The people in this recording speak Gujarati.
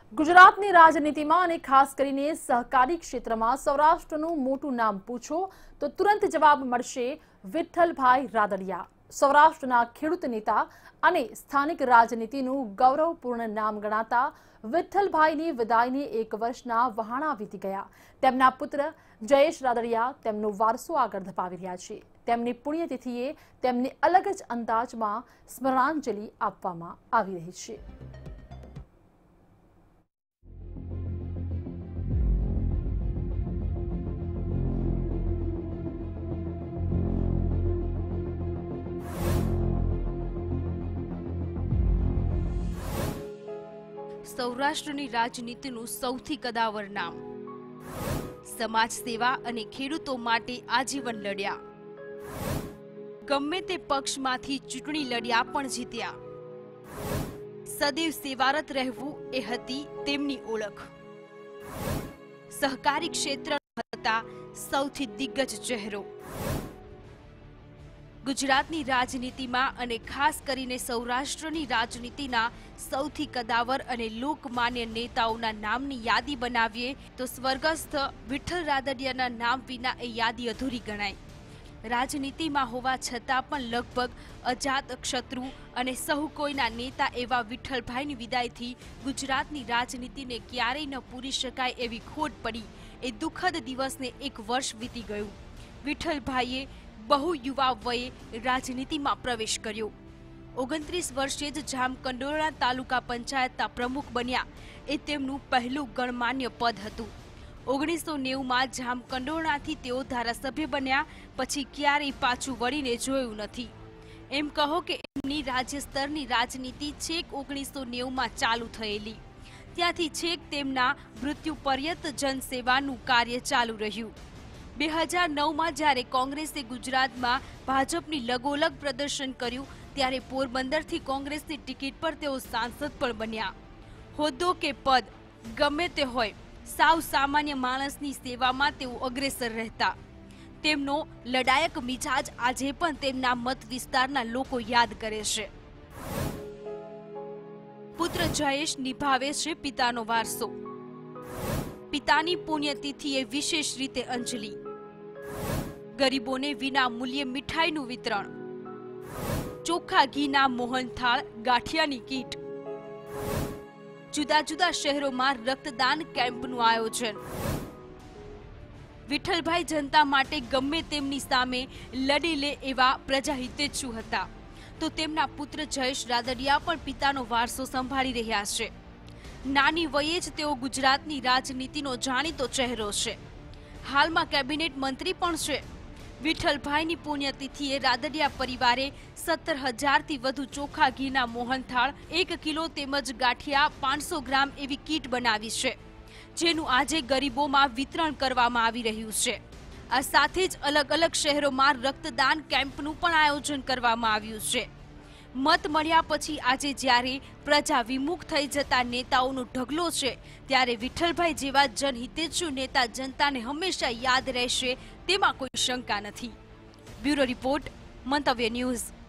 ગુજરાતની રાજનીતિમાં અને ખાસ કરીને સહકારી ક્ષેત્રમાં સૌરાષ્ટ્રનું મોટું નામ પૂછો તો તુરંત જવાબ મળશે વિઠ્ઠલભાઈ રાદડિયા। સૌરાષ્ટ્રના ખેડૂત નેતા અને સ્થાનિક રાજનીતિનું ગૌરવપૂર્ણ નામ ગણાતા વિઠ્ઠલભાઈની વિદાયને 1 વર્ષના વહાણા વીતી ગયા। તેમના પુત્ર જયેશ રાદડિયા તેમનો વારસો આગળ ધપાવી રહ્યા છે। તેમની પુણ્યતિથિએ તેમને અલગ જ અંદાજમાં સ્મરણાંજલિ આપવામાં આવી રહી છે। સૌરાષ્ટ્રની રાજનીતિનું સૌથી કદાવર નામ, સમાજ સેવા અને ખેડૂતો માટે આજીવન લડ્યા। ગમે તે પક્ષમાંથી ચૂંટણી લડ્યા પણ જીત્યા। સદૈવ સેવારત રહેવું એ હતી તેમની ઓળખ। સહકારી ક્ષેત્ર હતા સૌથી દિગ્ગજ ચહેરો। ગુજરાતની રાજનીતિમાં અને ખાસ કરીને સૌરાષ્ટ્રની રાજનીતિના સૌથી કદાવર અને લોકમાન્ય નેતાઓના નામની યાદી બનાવીએ તો સ્વર્ગસ્થ વિઠ્ઠલ રાદડિયાના નામ વિના એ યાદી અધૂરી ગણાય। રાજનીતિમાં હોવા છતાં પણ લગભગ અજાત શત્રુ અને સહુ કોઈના નેતા એવા વિઠ્ઠલભાઈની વિદાયથી ગુજરાતની રાજનીતિને ક્યારેય ન પૂરી શકાય એવી ખોટ પડી એ દુઃખદ દિવસને 1 વર્ષ વીતી ગયું। વિઠ્ઠલભાઈએ બહુ યુવા વયે રાજનીતિમાં પ્રવેશ કર્યો। 29 વર્ષે જ જામકંડોરણા તાલુકા પંચાયતના પ્રમુખ બન્યા એ તેમનું પહેલું ગણમાન્ય પદ હતું। 1990માં જામકંડોરણાથી તેઓ ધારાસભ્ય બન્યા, પછી ક્યારેય પાછું વળીને જોયું નથી। એમ કહો કે એમની રાજ્ય સ્તરની રાજનીતિ છેક 1990માં ચાલુ થયેલી, ત્યાંથી છેક તેમના મૃત્યુ પર્યંત જનસેવાનું કાર્ય ચાલુ રહ્યું। 2009માં જ્યારે કોંગ્રેસે ગુજરાતમાં ભાજપની લગોલગ પ્રદર્શન કર્યું ત્યારે પોરબંદરથી કોંગ્રેસની ટિકિટ પર તેઓ સાંસદ પણ બન્યા। હોદ્દો કે પદ ગમે તે હોય, સાવ સામાન્ય માણસની સેવામાં તેઓ અગ્રેસર રહેતા। તેમનો લડાયક મિજાજ આજે પણ તેમના મત વિસ્તારના લોકો યાદ કરે છે। પુત્ર જયેશ નિભાવે છે પિતાનો વારસો। પિતાની પુણ્યતિથિએ વિશેષ રીતે અંજલિ। ગરીબોને વિના મૂલ્યે મીઠાઈનું વિતરણ, ચોખ્ખા ઘીના મોહનથાળ, ગાંઠિયાની કીટ, જુદા જુદા શહેરોમાં રક્તદાન કેમ્પનું આયોજન। વિઠ્ઠલભાઈ જનતા માટે ગમે તેમની સામે લડી લે એવા પ્રજાહિતેચ્છુ હતા, તો તેમના પુત્ર જયેશ રાદડિયા પણ પિતાનો વારસો સંભાળી રહ્યા છે। નાની વયે જ તેઓ ગુજરાતની રાજનીતિનો જાણીતો ચહેરો છે। હાલમાં કેબિનેટ મંત્રી પણ છે। વિઠ્ઠલભાઈની પુણ્યતિથિએ રાદડિયા પરિવારે 17,000થી વધુ ચોખ્ખા ઘીના મોહનથાળ, 1 કિલો તેમજ ગાંઠિયા 500 ગ્રામ એવી કીટ બનાવી છે, જેનું આજે ગરીબોમાં વિતરણ કરવામાં આવી રહ્યું છે। આ સાથે જ અલગ અલગ શહેરોમાં રક્તદાન કેમ્પનું પણ આયોજન કરવામાં આવ્યું છે। મત મળ્યા પછી આજે જ્યારે પ્રજા વિમુખ થઈ જતા નેતાઓનો ઢગલો છે, ત્યારે વિઠ્ઠલભાઈ જેવા જનહિતેચ્છુ નેતા જનતાને હંમેશા યાદ રહેશે તેમાં કોઈ શંકા નથી। Bureau report, Mantavya news.